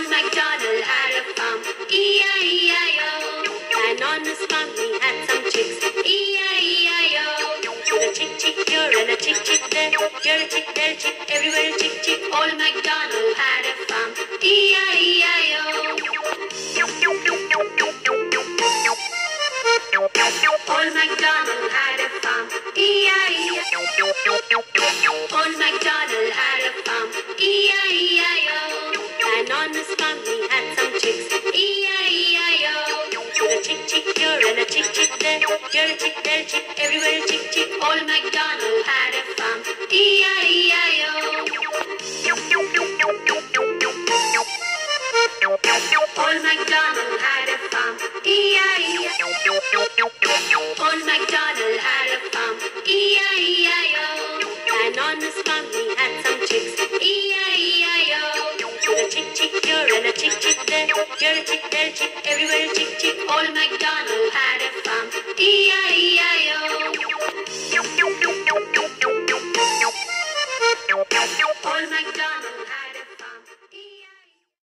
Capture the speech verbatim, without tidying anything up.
Old MacDonald had a farm, E I E I O. And on his farm he had some chicks, E I E I O. With a chick chick here and a chick chick there, here a chick, there a chick, everywhere a chick chick. Old MacDonald had a farm, E I E I O. Old MacDonald had a farm, E I E I O. Old MacDonald had a farm, E I E I O. And on his farm he had some chicks, E I E I O. With a chick chick here and a chick chick there, here a chick, there a chick, everywhere a chick chick. Old MacDonald had a farm, E I E I O. Old MacDonald had a farm, E I E I O. Old MacDonald had a farm, E I E I O. And on his farm he had some chicks, E I E I O. With a chick chick here and a chick chick there, here a chick, there a chick, everywhere a chick chick. Old MacDonald had a farm, E I E I O.